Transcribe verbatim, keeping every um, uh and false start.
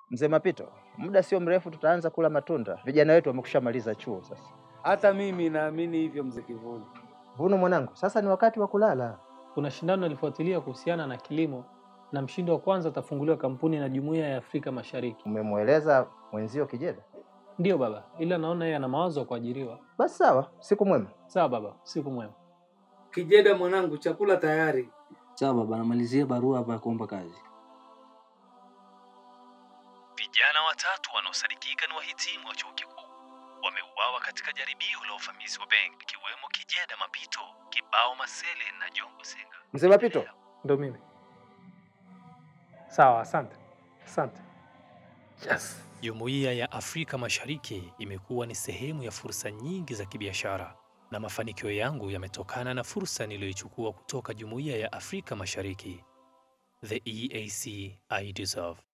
Mzee Mapito, muda sio mrefu tutaanza kula matunda. Vijana wetu wamekushamaliza chuo sasa. Hata mimi naamini hivyo mzee Kivuli. Vuno mwanangu, sasa ni wakati wa kulala. Kuna shindano nalifuatilia kuhusiana na kilimo na mshindi wa kwanza atafunguliwa kampuni na Jumuiya ya Afrika Mashariki. Umemueleza mwenzio Kijeda? Ndio baba, ila naona yeye ana mawazo kuajiriwa. Basi sawa, siku mwema. Sawa baba, siku mwema. Kijeda mwanangu, chakula tayari. Sawa baba, namalizia barua hapa ya kuomba kazi. Vijana watatu wanaosadikika ni wahitimu wa chuo kikuu wameuawa katika jaribio la uvamizi wa benki, ikiwemo Kijeda Mapito, Kibao Masele na Jongo Senga. Mzee Mapito, Ndio mimi. Sawa, asante. Asante. Yes. Jumuiya ya Afrika Mashariki imekuwa ni sehemu ya fursa nyingi za kibiashara, na mafanikio yangu yametokana na fursa niliyoichukua kutoka Jumuiya ya Afrika Mashariki. The E A C I deserve.